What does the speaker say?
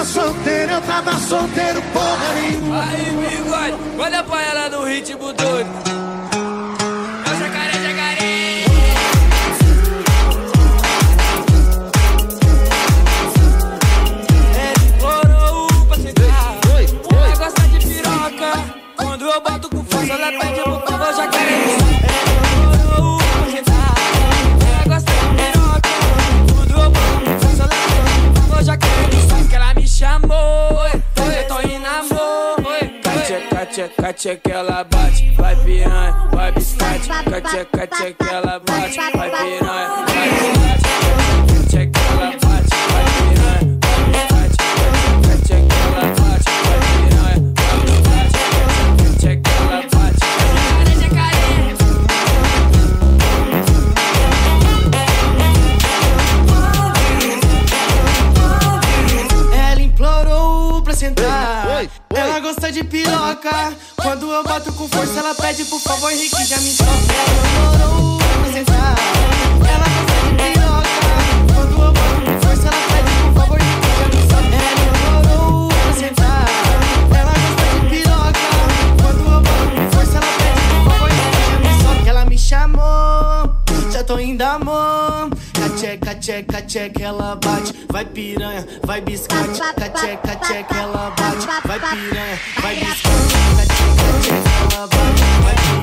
tava solteiro, eu tava solteiro, porra nenhuma. Aí, bigode, olha pra ela no ritmo doido. É o jacaré, jacaré. Ele implorou pra sentar. Ela gosta de piroca. Quando eu boto com força, ela pede por favor, jacaré. Implorou pra sentar. Ela gosta de piroca. Quando eu boto com força, ela pede por favor, jacaré. Só que ela me chamou, eu tô em namoro. Tcheca, tcheca, ela bate, vai piranha, vai biscate. Tcheca, tcheca, ela bate, vai piranha, vai biscate. Tcheca, ela bate, vai piranha, vai biscate. Tcheca, ela bate, vai piranha, vai biscate. Tcheca, ela bate, ela implorou pra sentar. Ela gosta de piroca. Quando eu boto com força, ela pede por favor, Henrique, já me toca. Ela implorou pra sentar. Ela gosta de piroca. Quando eu boto com força, ela pede por favor, Henrique, já me toca. Ela implorou pra sentar. Ela gosta de piroca. Quando eu boto com força, ela pede por favor, Henrique, já me toca. Ela me chamou, já tô indo amor. Tcheca, tcheca, tcheca, ela bate, vai piranha, vai biscate. Tcheca, tcheca, ela bate, vai piranha, vai biscate. Tcheca, tcheca, ela bate, vai piranha.